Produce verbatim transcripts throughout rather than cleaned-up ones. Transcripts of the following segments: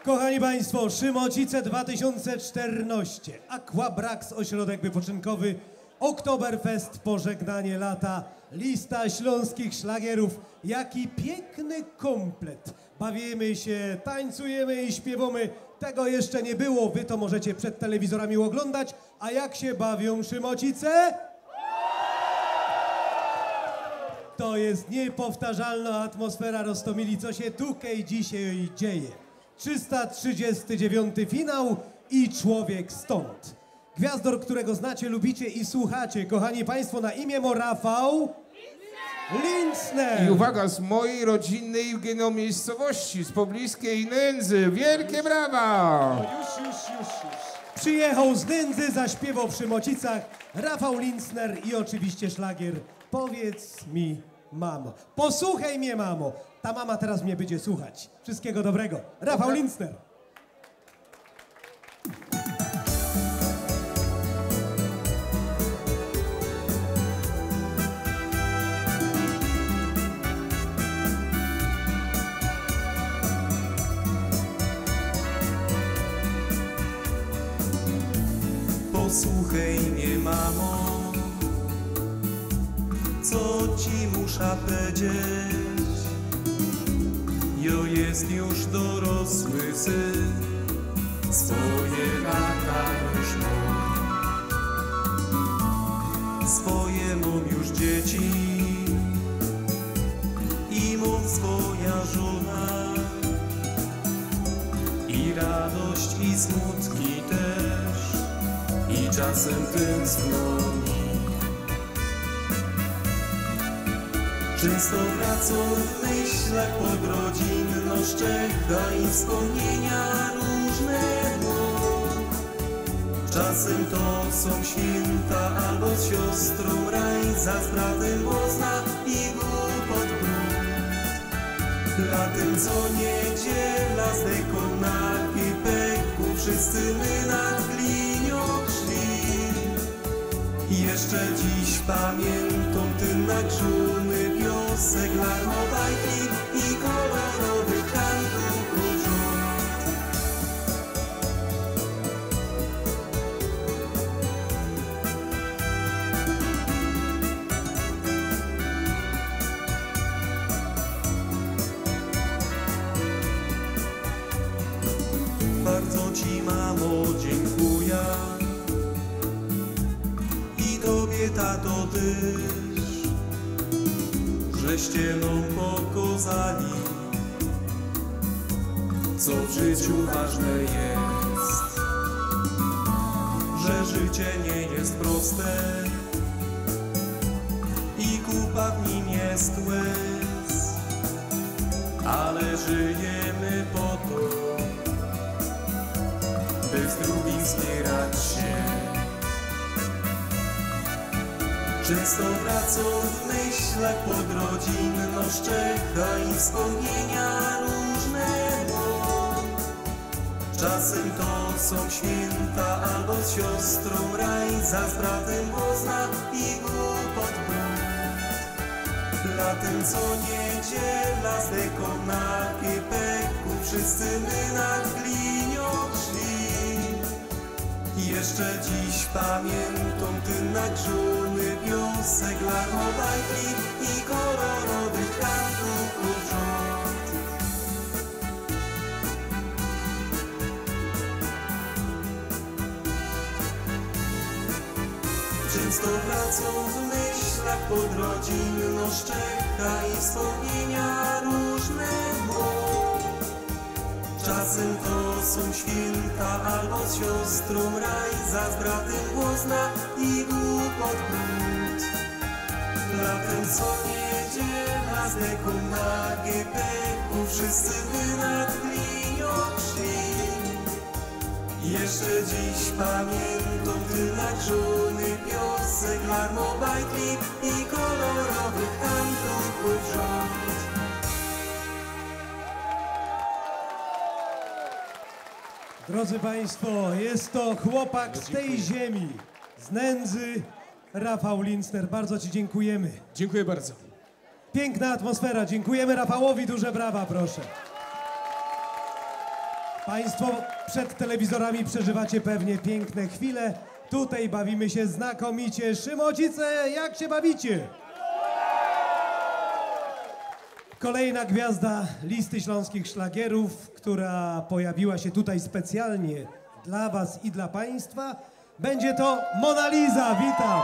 Kochani Państwo, Szymocice dwa tysiące czternaście, Aquabrax, ośrodek wypoczynkowy, Oktoberfest, pożegnanie lata, lista śląskich szlagierów. Jaki piękny komplet. Bawimy się, tańcujemy i śpiewamy. Tego jeszcze nie było, wy to możecie przed telewizorami oglądać. A jak się bawią Szymocice? To jest niepowtarzalna atmosfera Roztomili, co się tutaj dzisiaj dzieje. trzysta trzydziesty dziewiąty finał i człowiek stąd. Gwiazdor, którego znacie, lubicie i słuchacie. Kochani Państwo, na imię ma Rafał Linczner. I uwaga, z mojej rodzinnej miejscowości, z pobliskiej Nędzy. Wielkie brawa! Już, już, już, już. Przyjechał z Nędzy, zaśpiewał w Szymocicach Rafał Linczner i oczywiście szlagier Powiedz mi, mamo. Posłuchaj mnie, mamo. Ta mama teraz mnie będzie słuchać. Wszystkiego dobrego. Rafał Linczner. Posłuchaj mnie, mamo, co ci muszę powiedzieć. Jo jest już dorosły syn, swoje lata już mam. Swoje mam już dzieci i mam swoja żona. I radość i smutki też, i czasem tęsknoni. Często wracam w myślach pod rodzinnościach i wspomnienia różne mam. Czasem to są święta albo z siostrą raj, za bratem można i głupot brud. Latem co niedziela z deką na kipeku wszyscy my nad glinią szli. Jeszcze dziś pamiętam ten nagrzony piosek, larmobajki i kolorowych kantów rząd. Bardzo ci, mamo, dziękuję. Tobie, tato, też, żeście nam pokazali, co w życiu ważne jest, że życie nie jest proste i kupa w nim jest łez, ale żyjemy po to, by z drugim wspierać się. Często wracam w myślach pod rodzinnościach i wspomnienia różne mam. Czasem to są święta albo z siostrą raj, za z bratem można i głupot brud. Latem co niedziela z deką na kipeku wszyscy my nad glinią szli. Jeszcze dziś pamiętam ten nagrzony piosek, larmobajki i kolorowych kantów rząd. Często wracam w myślach pod rodzinnościach i wspomnienia różne mam. Czasem to są święta albo z siostrą raj, za z bratem głosna i głupot brud. Latem co niedziela z deką na gepeku wszyscy my nad glinią szli. Jeszcze dziś pamiętam ten nagrzony piosek, larmobajki i kolorowych kantów rząd. Drodzy Państwo, jest to chłopak z tej ziemi, z Nędzy, Rafał Linczner. Bardzo Ci dziękujemy. Dziękuję bardzo. Piękna atmosfera. Dziękujemy Rafałowi. Duże brawa, proszę. Państwo przed telewizorami przeżywacie pewnie piękne chwile. Tutaj bawimy się znakomicie. Szymocice, jak się bawicie? Kolejna gwiazda listy śląskich szlagierów, która pojawiła się tutaj specjalnie dla was i dla państwa, będzie to Mona Lisa. Witam.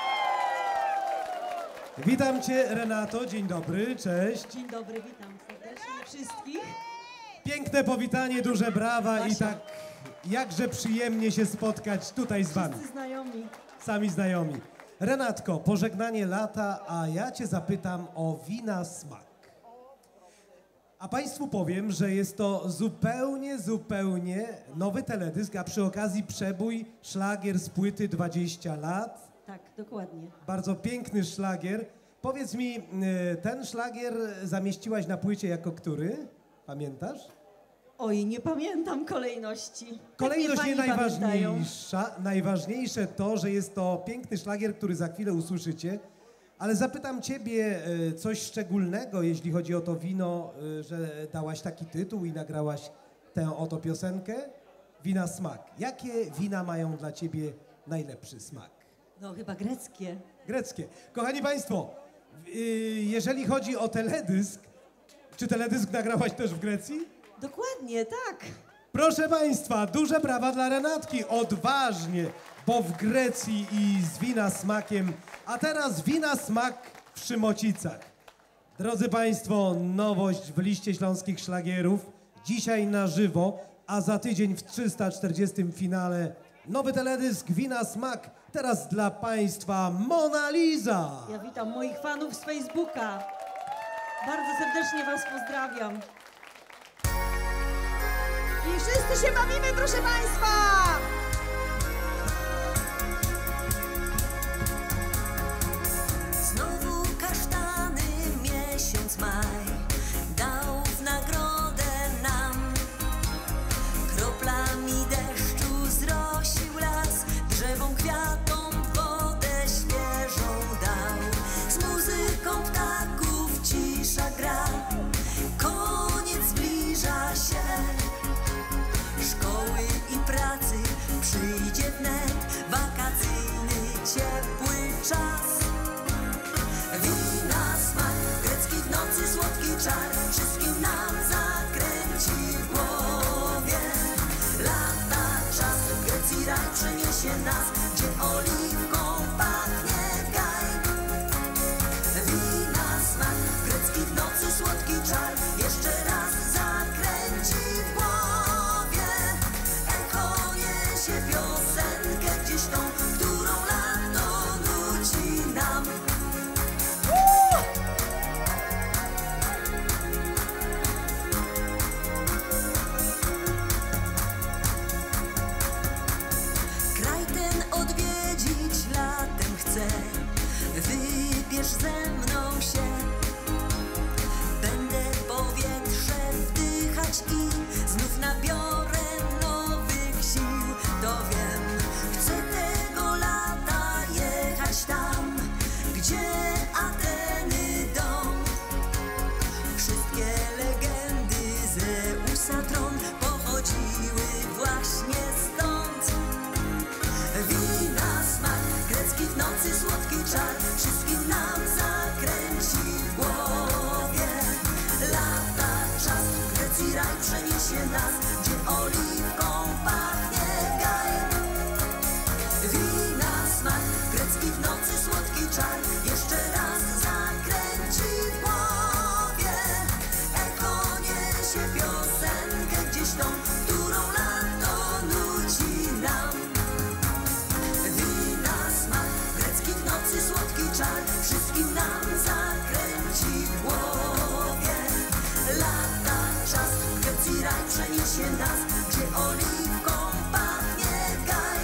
Witam cię, Renato. Dzień dobry, cześć. Dzień dobry, witam serdecznie wszystkich. Piękne powitanie, duże brawa i Basia. tak jakże przyjemnie się spotkać tutaj z wami. Wszyscy znajomi. Sami znajomi. Renatko, pożegnanie lata, a ja cię zapytam o wina smak. A państwu powiem, że jest to zupełnie, zupełnie nowy teledysk, a przy okazji przebój szlagier z płyty dwadzieścia lat. Tak, dokładnie. Bardzo piękny szlagier. Powiedz mi, y, ten szlagier zamieściłaś na płycie jako który? Pamiętasz? Oj, nie pamiętam kolejności. Kolejność nie Pewnie pani pamiętają. najważniejsza. Najważniejsze to, że jest to piękny szlagier, który za chwilę usłyszycie. Ale zapytam ciebie y, coś szczególnego, jeśli chodzi o to wino, y, że dałaś taki tytuł i nagrałaś tę oto piosenkę. Wina smak. Jakie wina mają dla ciebie najlepszy smak? No chyba greckie. Greckie. Kochani państwo, y, jeżeli chodzi o teledysk, czy teledysk nagrałaś też w Grecji? Dokładnie, tak. Proszę państwa, duże brawa dla Renatki, odważnie, bo w Grecji i z wina smakiem, a teraz wina smak w Szymocicach. Drodzy państwo, nowość w liście śląskich szlagierów, dzisiaj na żywo, a za tydzień w trzysta czterdziestym finale nowy teledysk Wina smak, teraz dla państwa Mona Lisa. Ja witam moich fanów z Facebooka. Bardzo serdecznie was pozdrawiam. I wszyscy się bawimy, proszę państwa! Znowu kasztany miesiąc maj dał w nagrodę nam. Kroplami deszczu zrosił las, drzewom, kwiatom wodę świeżą dał. Z muzyką ptaków cisza gra, koniec zbliża się. Szkoły i pracy przyjdzie wnet, wakacyjny, ciepły czas. Wina smak, grecki w nocy słodki czar, wszystkim nam zakręci w głowie. Lata czas, w Grecji raj przeniesie nas, gdzie oliwką pachnie gaj. Wina smak, grecki w nocy słodki czar, jeszcze raz zakręci w głowie. Echo niesie piosenkę gdzieś tą, którą lato nudzi nam. Kraj ten odwiedzić latem chcę, wybierz ze mną się. Będę powietrze wdychać i znów nabiorę nowych sił. To wiem, chcę tego lata jechać tam, gdzie Ateny dom. Wszystkie legendy Zeusa tron pochodziły właśnie stąd. Wina smak, grecki w nocy słodki czar, wszystkim nam zakręci w głowie. Lata czas, w Grecji raj przeniesie nas, gdzie oliwką pachnie gaj. Wina smak, grecki w nocy słodki czar, jeszcze raz zakręci w głowie. Echo niesie piosenkę gdzieś tą, którą lato nudzi nam. Wina smak, grecki w nocy słodki czar, wszystkim nam zakręci w głowie. Lata czas, w Grecji raj przeniesie nas, gdzie oliwką pachnie gaj.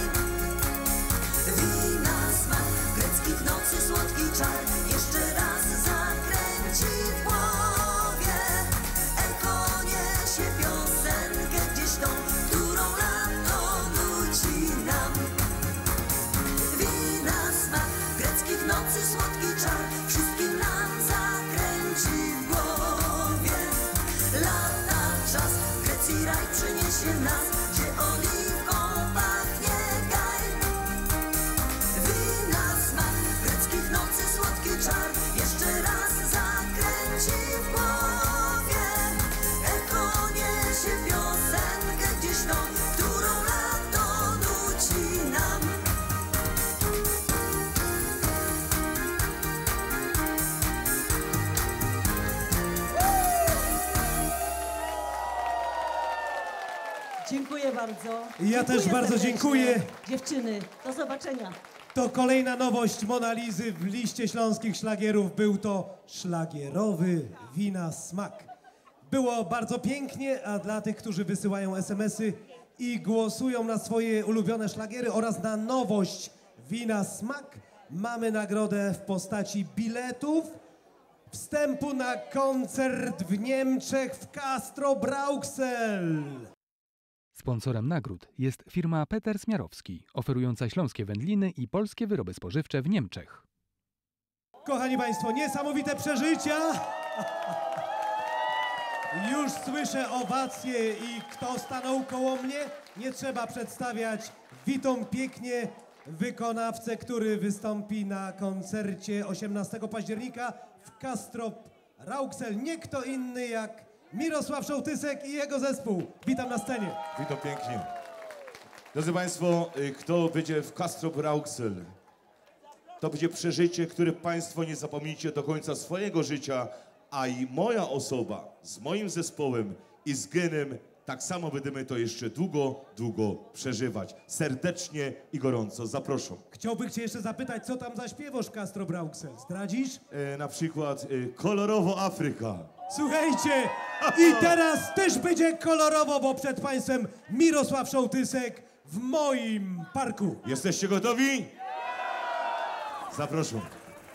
Wina smak, grecki w nocy słodki czar, jeszcze raz zakręci w głowie. Echo niesie piosenkę gdzieś tą, którą lato nudzi nam. Wina smak, grecki w nocy słodki czar, wszystkim nam zakręci w głowie. Lata czas, w Grecji raj przyniesie Dziękuję bardzo. Ja Dziękuję też bardzo serdecznie. dziękuję. Dziewczyny, do zobaczenia. To kolejna nowość Monalizy w liście śląskich szlagierów. Był to szlagierowy Wina Smak. Było bardzo pięknie, a dla tych, którzy wysyłają es em esy i głosują na swoje ulubione szlagiery oraz na nowość Wina Smak, mamy nagrodę w postaci biletów wstępu na koncert w Niemczech w Castro Brauxel. Sponsorem nagród jest firma Peter Smiarowski, oferująca śląskie wędliny i polskie wyroby spożywcze w Niemczech. Kochani Państwo, niesamowite przeżycia. Już słyszę owacje i kto stanął koło mnie? Nie trzeba przedstawiać. Witam pięknie wykonawcę, który wystąpi na koncercie osiemnastego października w Castro Brauxel. Nie kto inny jak Mirosław Szołtysek i jego zespół. Witam na scenie. Witam pięknie. Drodzy Państwo, y, kto będzie w Castro Brauxel, to będzie przeżycie, które Państwo nie zapomnicie do końca swojego życia, a i moja osoba z moim zespołem i z Genem tak samo będziemy to jeszcze długo, długo przeżywać. Serdecznie i gorąco zapraszam. Chciałbym Cię jeszcze zapytać, co tam zaśpiewasz w Castro Brauxel? Zdradzisz? E, na przykład y, kolorowo Afryka. Słuchajcie, i teraz też będzie kolorowo, bo przed Państwem Mirosław Szołtysek w moim parku. Jesteście gotowi? Zapraszam.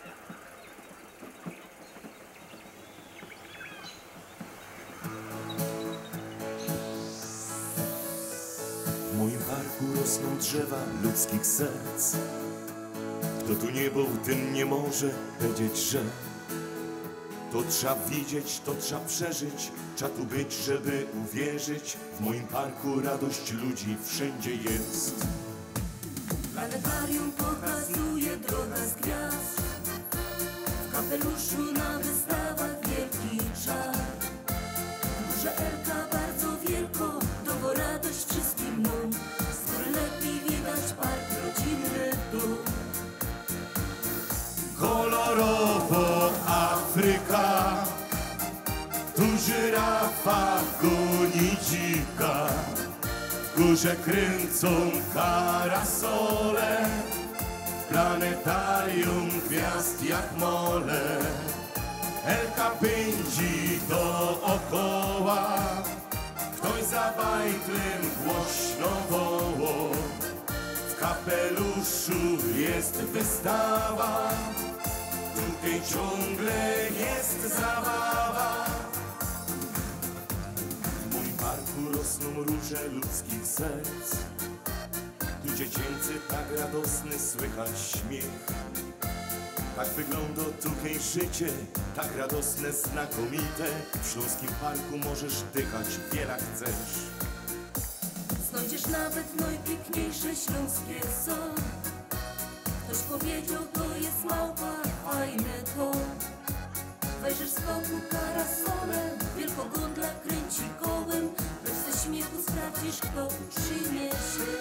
W moim parku rosną drzewa ludzkich serc. Kto tu nie był, ten nie może powiedzieć, że to trzeba widzieć, to trzeba przeżyć, trzeba tu być, żeby uwierzyć. W moim parku radość ludzi wszędzie jest. Planetarium pokazuje droga z gwiazd. W kapeluszu na wystawach wielki czar. Duże Elka bardzo wielko, dogo radość wszystkim mum. Z góry lepiej widać park rodzinny dom. Kolorowo Afryka, tu żyrafa goni dzika. W górze kręcą parasole, planetarium gwiazd jak mole. Elka pędzi dookoła, ktoś za bajtlem głośno woło. W kapeluszu jest wystawa, tutaj ciągle jest zabawa. W moim parku rosną róże ludzkich serc. Tu dziecięcy tak radosny słychać śmiech. Tak wygląda tutaj życie, tak radosne, znakomite. W śląskim parku możesz dychać, wiele chcesz. Znajdziesz nawet najpiękniejsze śląskie są. Ktoś powiedział, to jest małpa, fajne to. Wejrzysz z boku parasolem, wielkogondla kręci kołem. Lecz ze śmiechu sprawdzisz, kto utrzyma się.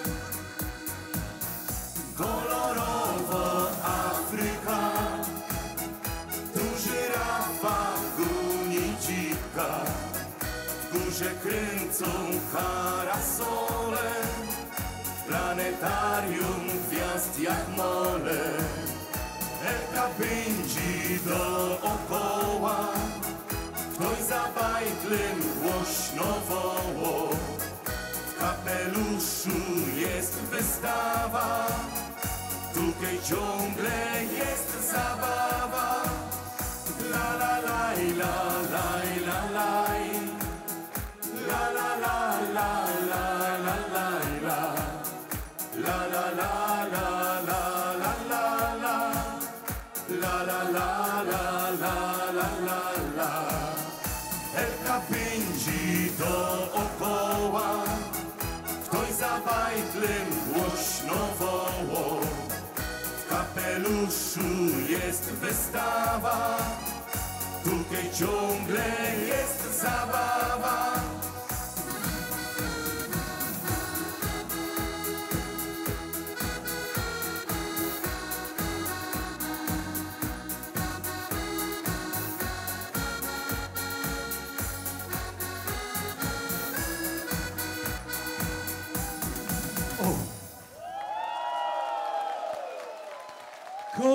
Kolorowo Afryka, tu żyrafa goni dzika. W górze kręcą parasole, w planetarium gwiazd jak mole. Elka pędzi dookoła, ktoś za bajtlem głośno woło. W kapeluszu jest wystawa, tutaj ciągle jest zabawa. La la la la la la la. La la la la la la la la. La la la la la la la la. La la la la la la la la. Elka pędzi dookoła, ktoś za bajtlem głośno woło. W kapeluszu jest wystawa, tutaj ciągle jest zabawa.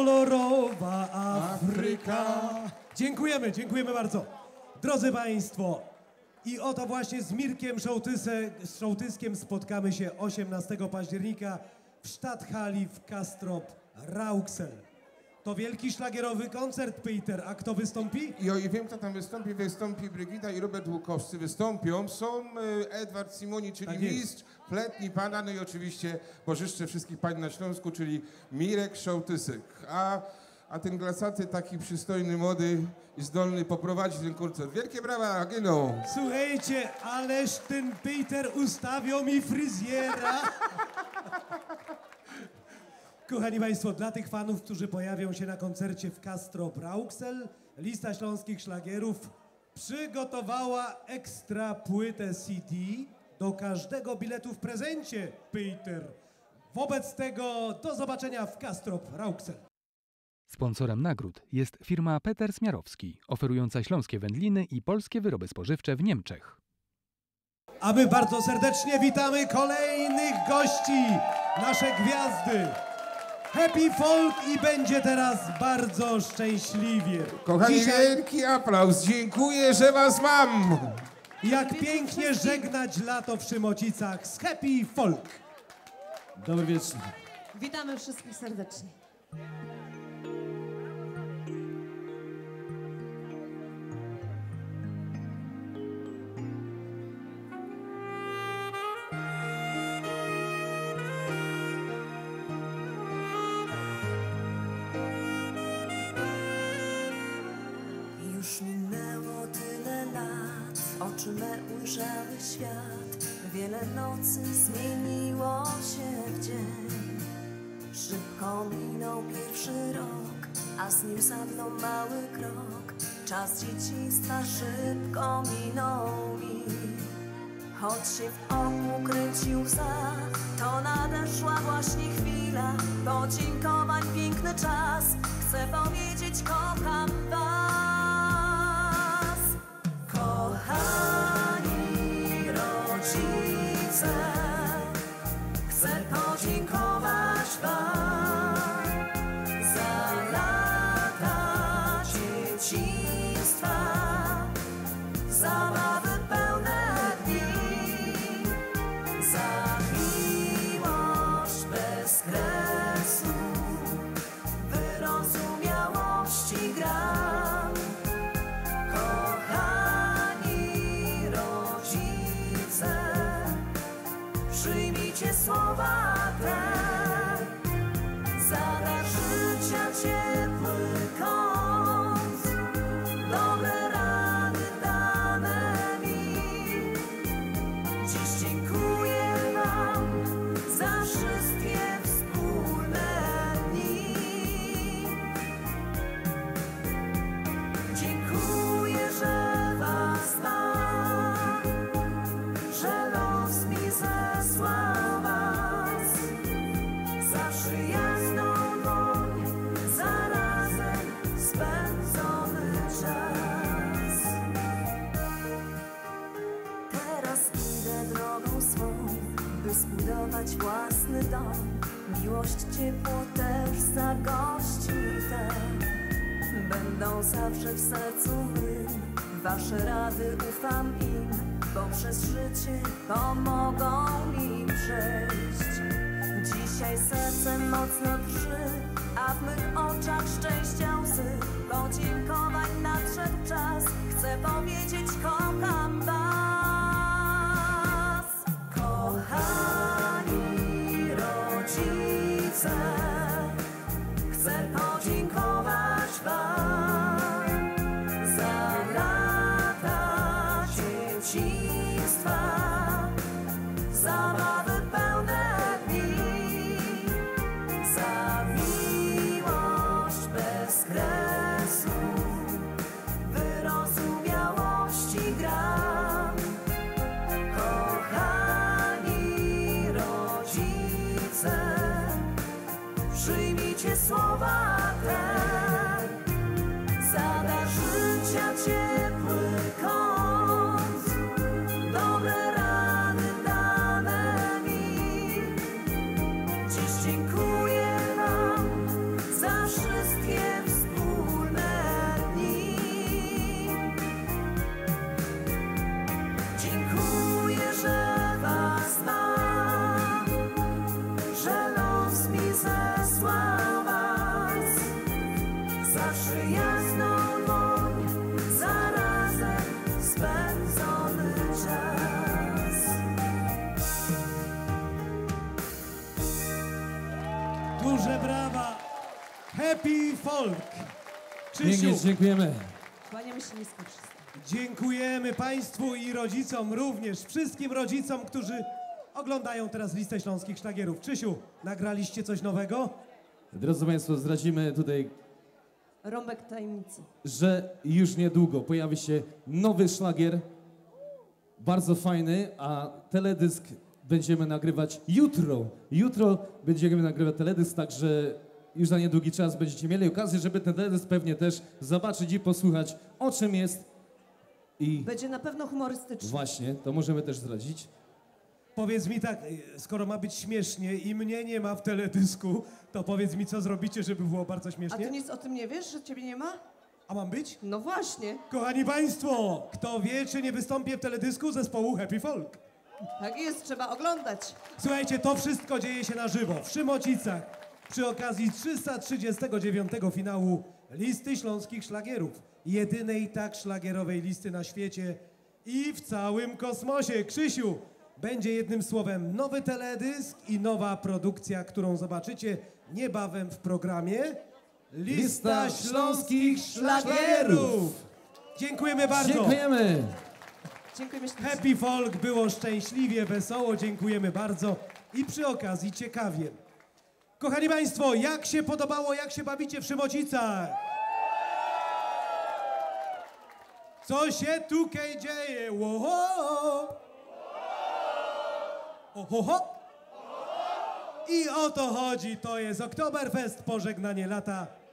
kolorowa Afryka. Dziękujemy, dziękujemy bardzo. Drodzy Państwo, i oto właśnie z Mirkiem Szołtysem, z Szołtyskiem spotkamy się osiemnastego października w Stadthali w Castrop-Rauxel. To wielki szlagierowy koncert, Peter. A kto wystąpi? Jo, i wiem, kto tam wystąpi. Wystąpi Brygida i Robert Łukowscy. Wystąpią. Są y, Edward Simoni, czyli Tak jest. mistrz, Fletni Pana, no i oczywiście bożyszcze wszystkich pań na Śląsku, czyli Mirek Szołtysek. A, a ten glasaty, taki przystojny, młody i zdolny poprowadzić ten koncert. Wielkie brawa, Gino! Słuchajcie, ależ ten Peter ustawiał mi fryzjera. Kochani Państwo, dla tych fanów, którzy pojawią się na koncercie w Castrop-Rauxel, lista śląskich szlagierów przygotowała ekstra płytę C D do każdego biletu w prezencie, Peter. Wobec tego do zobaczenia w Castrop-Rauxel. Sponsorem nagród jest firma Peter Smiarowski, oferująca śląskie wędliny i polskie wyroby spożywcze w Niemczech. A my bardzo serdecznie witamy kolejnych gości, nasze gwiazdy. Happy Folk i będzie teraz bardzo szczęśliwie. Kochani, Dzisiaj, wielki aplauz. Dziękuję, że was mam. jak pięknie żegnać lato w Szymocicach z Happy Folk. Dobry wieczór. Witamy wszystkich serdecznie. Już minęło tyle lat, oczy me ujrzały świat. Wiele nocy zmieniło się w dzień. Szybko minął pierwszy rok, a z nim za mną mały krok. Czas dzieciństwa szybko minął mi. Choć się w oku kręcił łza, to nadeszła właśnie chwila podziękowań, piękny czas. Chcę powiedzieć, kocham was. Kochani rodzice, chcę podziękować wam za lata dzieciństwa, zabawy pełne dni, za miłość bez kresu, wyrozumiałości gram. Kochani rodzice, przyjmijcie słowa te, za dar życia ciepły kąt, dobre rady dane mi. Dziś dziękuję wam za wszystkie wspólne dni. Dziękuję, że was mam, że los mi zesłał was. Za przyjazną dłoń, za razem spędzony czas. Teraz idę drogą swą, by zbudować własny dom. Miłość, ciepło też zagości te. Będą zawsze w sercu mym, wasze rady ufam im, bo przez życie pomogą mi przejść. Dzisiaj serce mocno drży, a w mych oczach szczęścia łzy. Podziękowań nadszedł czas, chcę powiedzieć, kocham was. Kochani rodzice, chcę podziękować wam za lata dzieciństwa, zabawy pełne dni, za miłość bez kresu, wyrozumiałości gram. Kochani rodzice, przyjmijcie słowa te, za dar życia ciepły kąt, dobre rady dane mi. Dziś dziękuję wam za wszystko. Happy Folk. Pięknie, Krzysiu, dziękujemy. Kłaniamy się nisko wszyscy. dziękujemy Państwu i rodzicom również, wszystkim rodzicom, którzy oglądają teraz listę śląskich szlagierów. Krzysiu, nagraliście coś nowego? Drodzy Państwo, zdradzimy tutaj, Rąbek tajemnicy. że już niedługo pojawi się nowy szlagier, bardzo fajny, a teledysk będziemy nagrywać jutro. Jutro będziemy nagrywać teledysk, także już za niedługi czas będziecie mieli okazję, żeby ten teledysk pewnie też zobaczyć i posłuchać, o czym jest. I Będzie na pewno humorystyczny. właśnie, to możemy też zdradzić. Powiedz mi tak, skoro ma być śmiesznie i mnie nie ma w teledysku, to powiedz mi, co zrobicie, żeby było bardzo A ty śmiesznie? nic o tym nie wiesz, że ciebie nie ma? A mam być? No właśnie. Kochani Państwo, kto wie, czy nie wystąpię w teledysku zespołu Happy Folk? Tak jest, trzeba oglądać. Słuchajcie, to wszystko dzieje się na żywo w Szymocicach przy okazji trzysta trzydziestego dziewiątego finału Listy Śląskich Szlagierów. Jedynej tak szlagierowej listy na świecie i w całym kosmosie. Krzysiu, będzie jednym słowem nowy teledysk i nowa produkcja, którą zobaczycie niebawem w programie Lista Śląskich Szlagierów. Dziękujemy bardzo. Dziękujemy! Dziękujemy ślicznie. Happy Folk było szczęśliwie, wesoło, dziękujemy bardzo i przy okazji ciekawie. Kochani Państwo, jak się podobało, jak się bawicie w Szymocicach? Co się tutaj dzieje? Oho! Oho! I o to chodzi, to jest Oktoberfest, pożegnanie lata.